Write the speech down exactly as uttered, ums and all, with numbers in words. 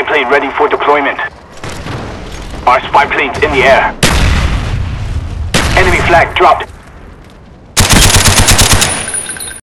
plane ready for deployment. Our spy plane's in the air. Enemy flag dropped.